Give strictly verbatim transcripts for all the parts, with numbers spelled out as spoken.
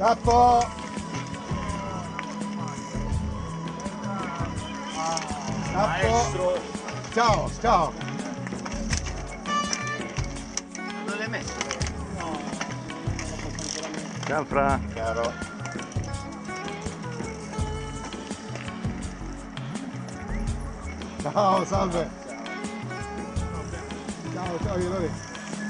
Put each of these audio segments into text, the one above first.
Tappo! Tappo! Ciao, ciao! Non l'hai messo? No. Gianfra. Caro. Ciao, salve! Ciao, ciao, Iori.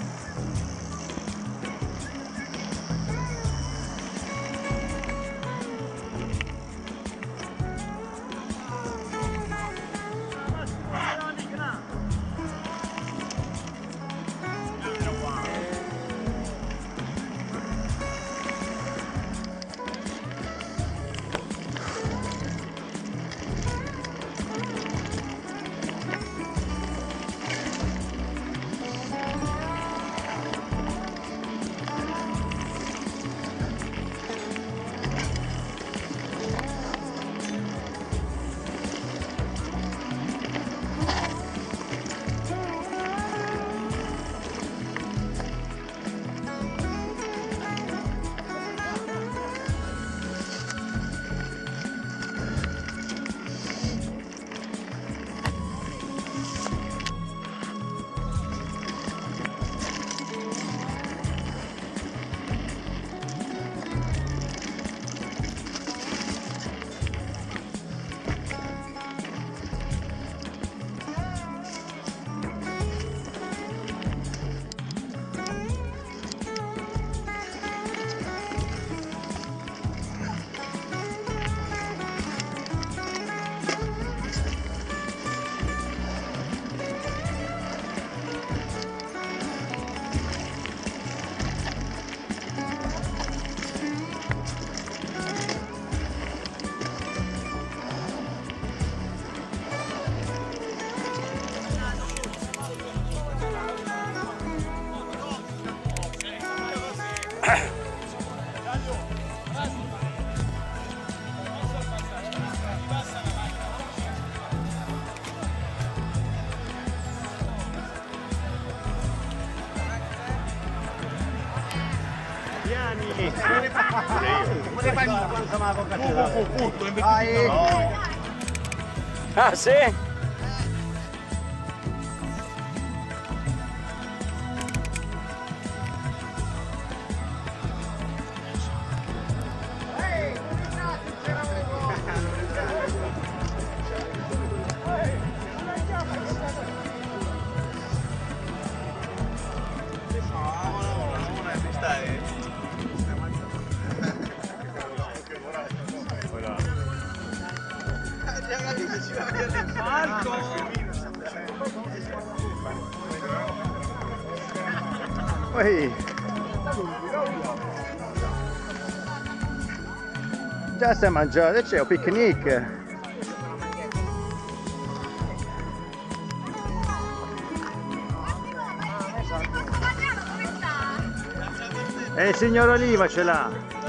Come fai quando siamo alla Coca-Cola? Ah, sì? Poi già stai mangiando, c'è un picnic. E il signor Oliva ce l'ha.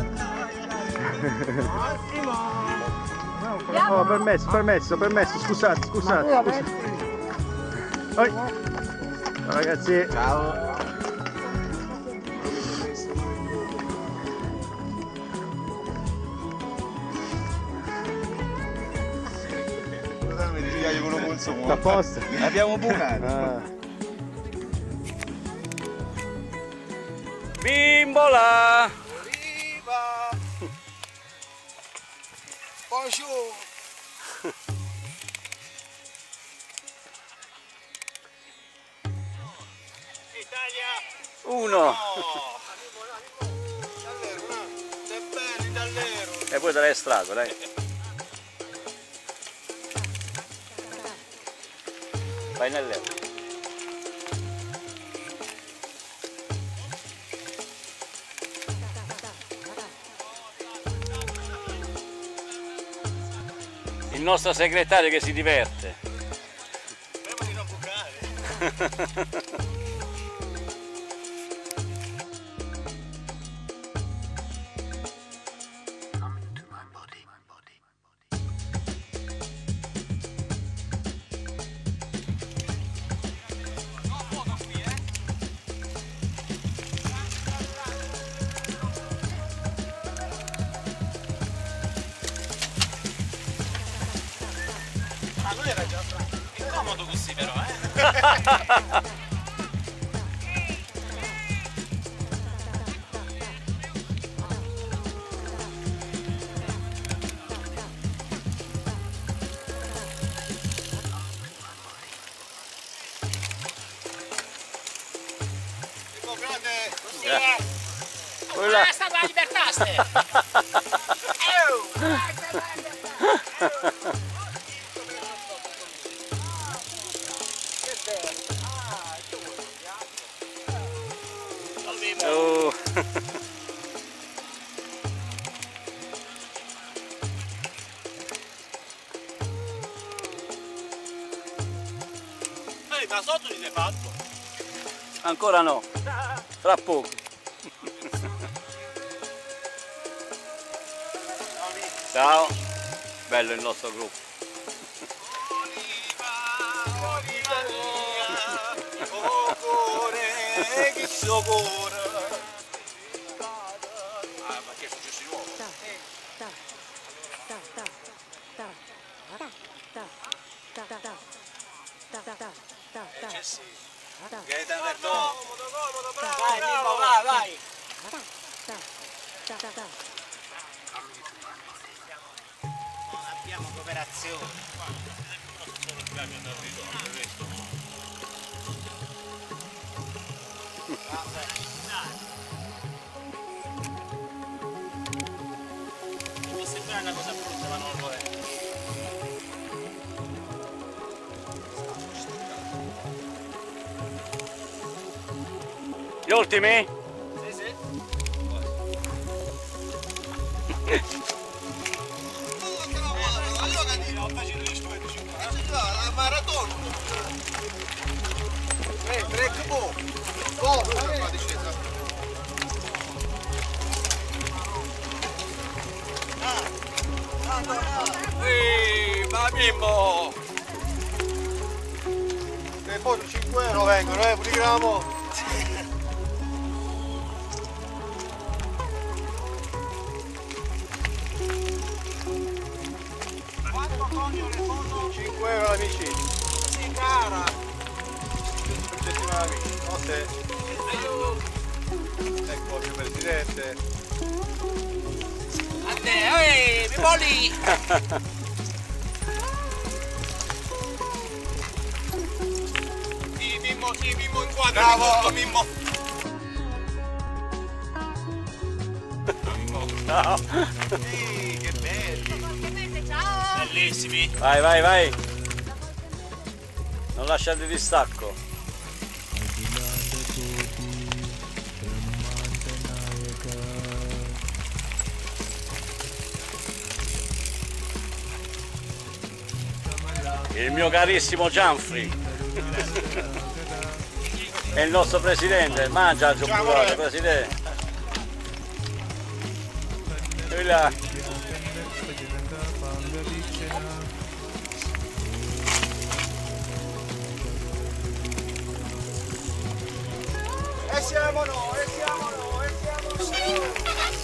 Oh, permesso, permesso, permesso, scusate, scusate. scusate. Oi. Ciao ragazzi. Ciao. A posto. Abbiamo bucato. Ah. Bimbola! Oliva! Bonjour! Italia! Uno! Davvero, no? Stai bene, davvero! E poi te l'hai estratto, dai. Vai nell'euro. Il nostro segretario che si diverte. Speriamo di non bucare. Non era già Franco. È comodo così però, eh? Dico grande. Quella è stata la libertà, ste! Oh. Ehi, ma sotto ti sei fatto? Ancora no, fra poco. Ciao, bello il nostro gruppo. Oliva, oliva mia, oh cuore, che suo cuore. Ah, ma che è successo di nuovo? Eh, c'è sì. Gaetano Verdone. Vai, Mimmo, vai, vai! Non abbiamo cooperazione. Mi sembra una cosa brutta, ma non lo è. Gli ultimi? Sì, sì. Allora dico, la maratona. Eh, break boh. Boh, la discesa. Ehi, ma Mimmo! E poi cinque euro vengono, eh, pure Quanto conio le foto? cinque euro amici. Si cara! Settimana amici. Notte. Ecco il presidente. A te, ehi, mi voli! Sì, Mimmo, sì, Mimmo inquadra. Bravo, Mimmo. Ciao. Sì, che belli. Bellissimi! Vai, vai, vai. Non lasciate distacco. Il mio carissimo Gianfri. È il nostro presidente, mangia il giocato, presidente. E là. E siamo noi, e siamo noi, e siamo noi.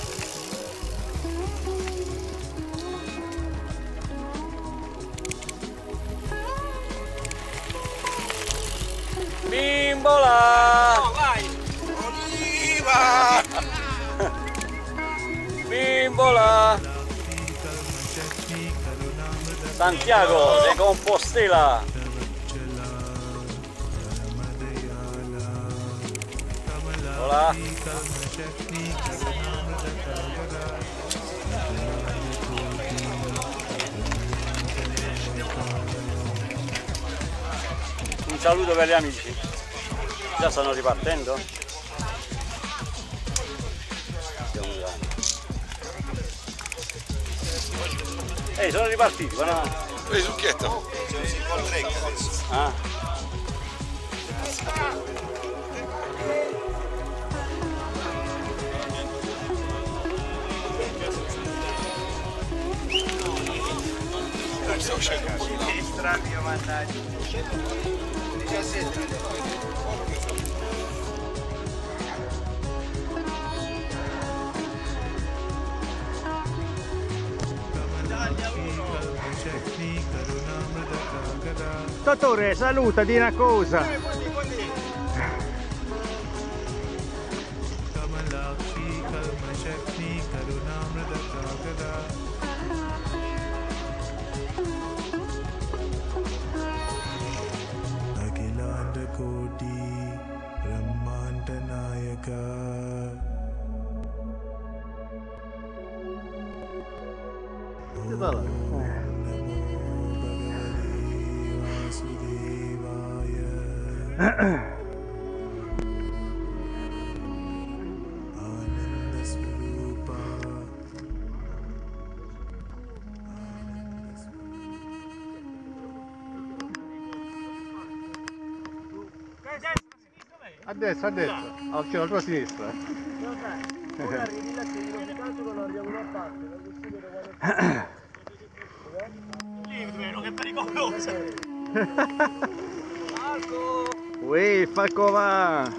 Bimbola! Oh, vai! Oliva! Bimbola! Santiago de Compostela! Hola! Un saluto per gli amici. Già stanno ripartendo? Ehi, sono ripartiti, guarda. Ehi, succhietto. C'è un single track adesso. Ah. Stavo cercando. Strani, mannaggia. diciassette. करुणामृत Dottore, saluta, di una cosa. A destra, a destra, occhio, la tua sinistra. Ora arrivi là, se non caso non arriviamo a parte, non decidere quale... Libero, che pericoloso! Falco! Uè, Falco va!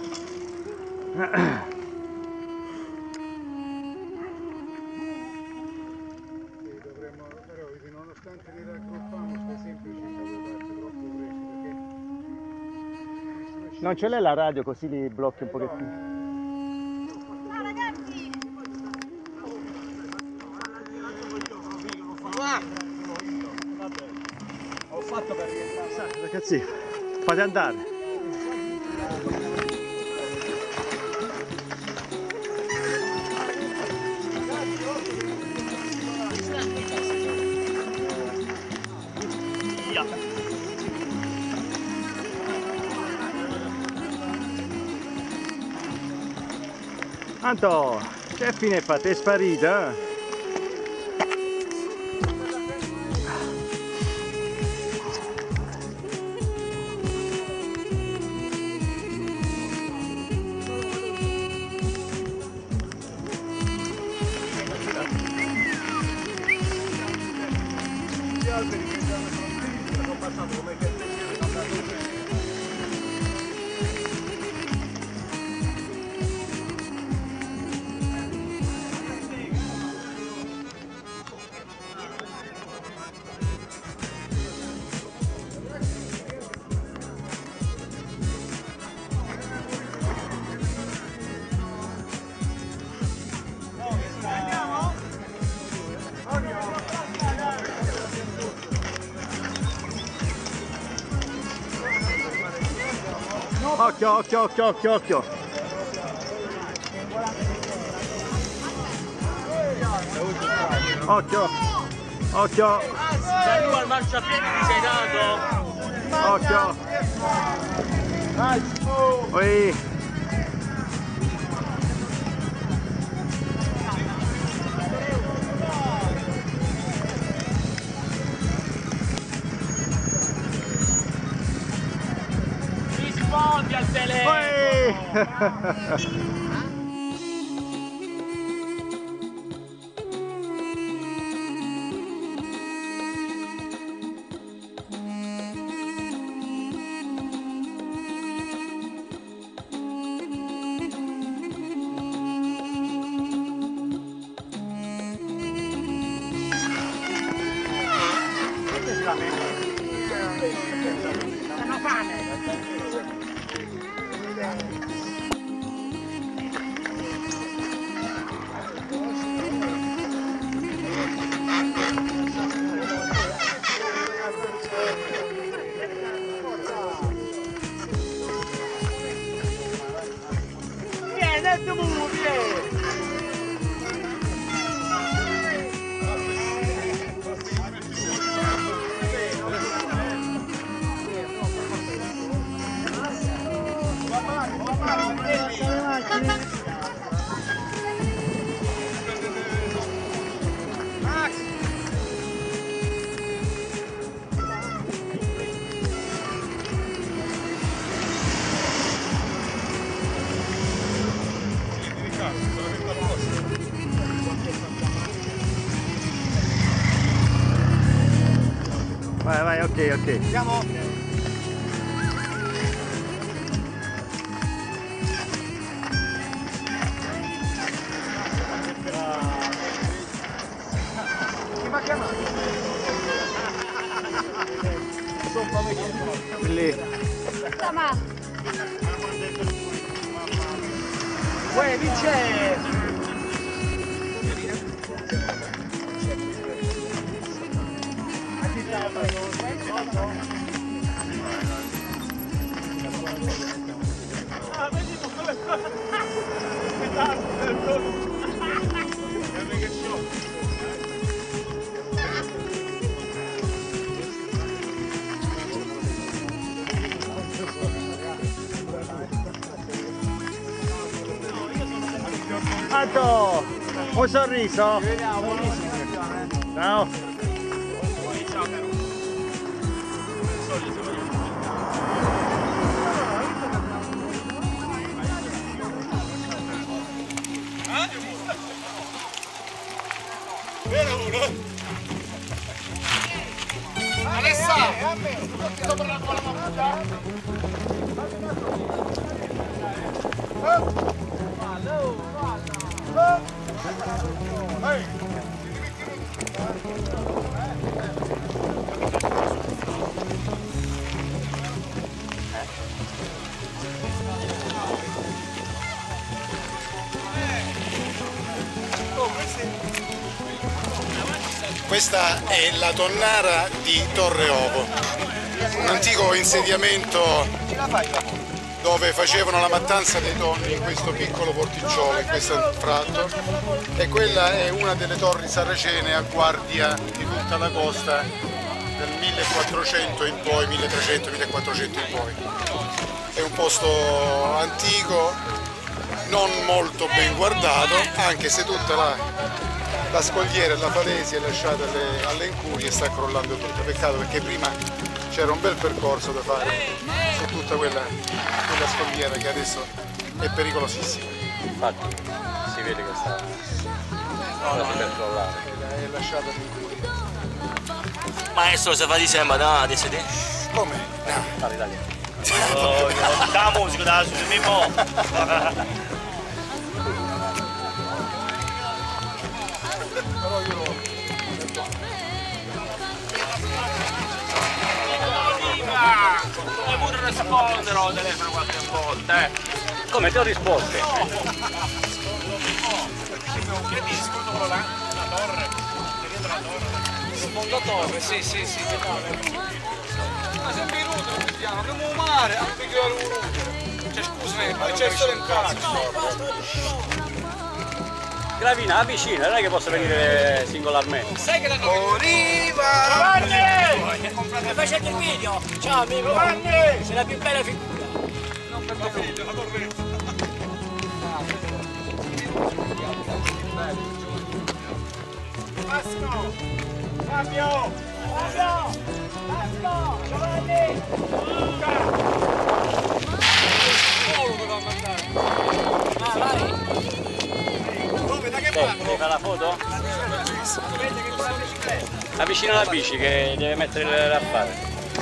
Dovremmo, però, nonostante li raggruppamo, sta sempre circa due parti troppo presi, perché... Non ce l'è la radio così li blocchi un pochettino. Ciao ragazzi! Ho fatto per rientrare. Ragazzi, fate andare. Anto, che fine fate? È sparita? Gli alberi che sono passati come che Occhio, occhio, occhio, occhio, occhio. Occhio, occhio, Sei tu al marciapiede ti sei dato? occhio. Ui. Rispondi al telefono! Ui. Hanno fame! Vieni, tu vieni! Vai, vai, ok, ok. Andiamo! Chi mi ha chiamato? Sono ma. Uè, vince! Tanto, un sorriso. Ciao. Vero uno? Alessa! Sopra la cola Questa è la tonnara di Torre Ovo, un antico insediamento dove facevano la mattanza dei tonni in questo piccolo porticciolo, in questo anfratto, e quella è una delle torri saracene a guardia di tutta la costa del millequattrocento in poi, milletrecento millequattrocento in poi. È un posto antico, non molto ben guardato, anche se tutta la La scogliera e la falesia è lasciata alle, alle incurie e sta crollando tutto. Peccato perché prima c'era un bel percorso da fare su tutta quella, quella scogliera che adesso è pericolosissima. Infatti si vede che sta quasi per crollare. È lasciata alle incurie. Maestro, se fa di sembra da di sedere. Come? No. Dai, dai. Oh, da musica, da su mi mo. Però io lo... Come pure rispondere al telefono qualche volta, eh? Come ti ho risposto? Che dici? Scusa quello là? La torre? La torre? Sfondo torre, sì, sì, sì. Ma sei venuto, vediamo, che mu mare, a pigliare un cioè scusami, ma c'è solo in casa. Gravina, avvicina, non è che posso venire singolarmente. Sai che l'hanno Oriva! Giovanni! Stai facendo il video? Ciao amico! Giovanni! Sei la più bella figura! Non per tuo figlio, la torretta! Massimo! Fabio! Fabio! Massimo! Giovanni! Luca! Solo doveva mandare! Ah, vai! Devi fare la foto? Avvicina la bici che deve mettere le raffate.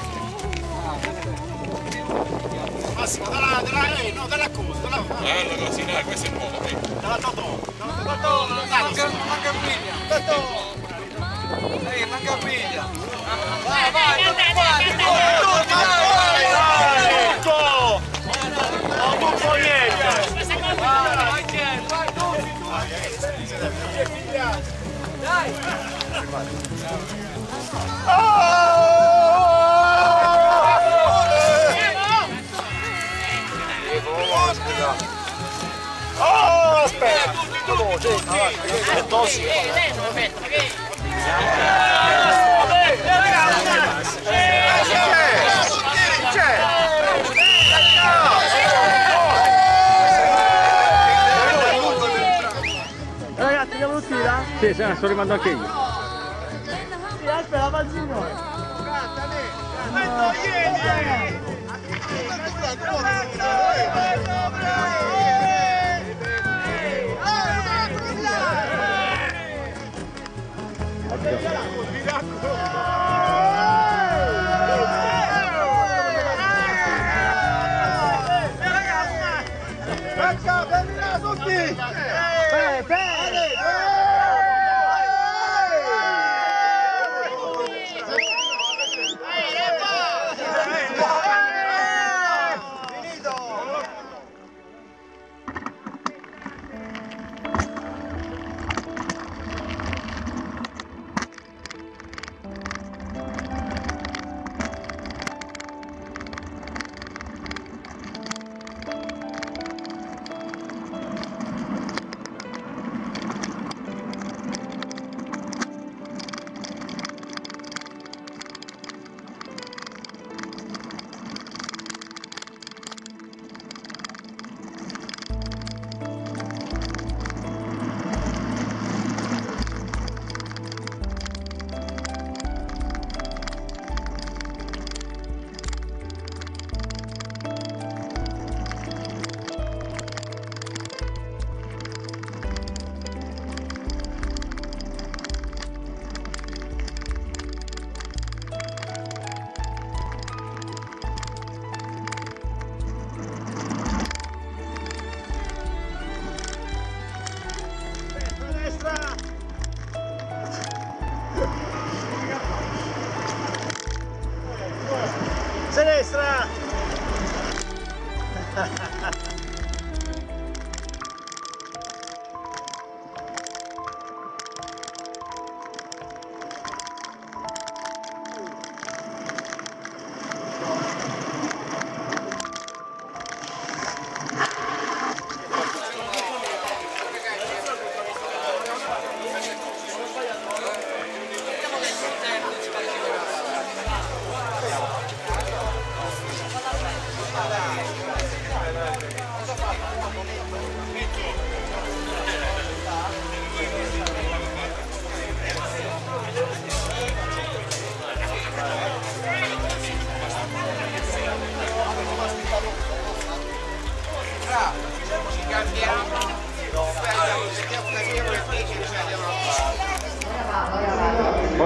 Massimo, dalla, dalla, eh, no, dalla cosa, dalla... Bello così, dai, questo è nuovo, eh. Dalla Totò. Dalla Totò, dai, manca piglia. Totò. Ehi, manca piglia. Vai, vai, tutti quanti, tutti, dai, dai, Tutto! Non tutto niente! Vai, vai, vai, tutti, dai! Oh, aspetta! È tossico! Ragazzi, andiamo tutti là? Sì, sì, sto rimando anche io. Sì, aspetta, fa il signore.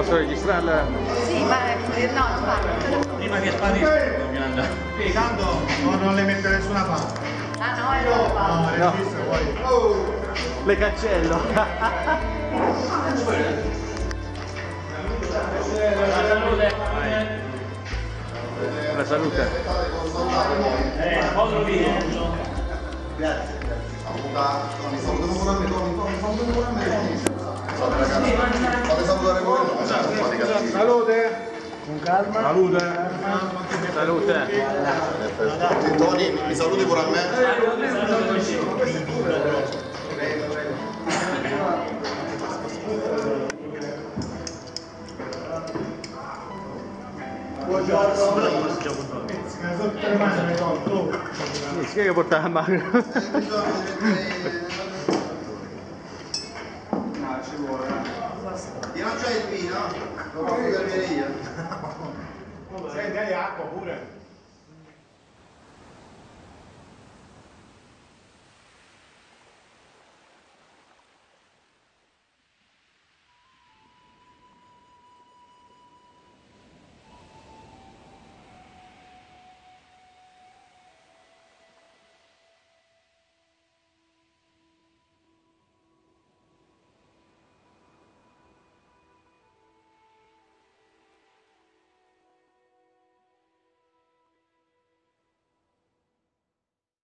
Posso registrarla? Sì, ma eh, no, parla. Prima che sparisca dobbiamo andare. Sì, tanto no, non le mette nessuna parte. Ah no, è loro No, parla. le registro poi. Le cancello. La salute. Eh, foto video. Grazie. Mi saluto pure a me, mi saluto pure a me. Fate salutare voi. Salute. Con calma. Salute. Salute. Tony, mi saluti pure a me. Mi spiega che portava a mano. No, ci vuole. Io non c'ho il vino, lo posso bere io. Senti, hai acqua pure.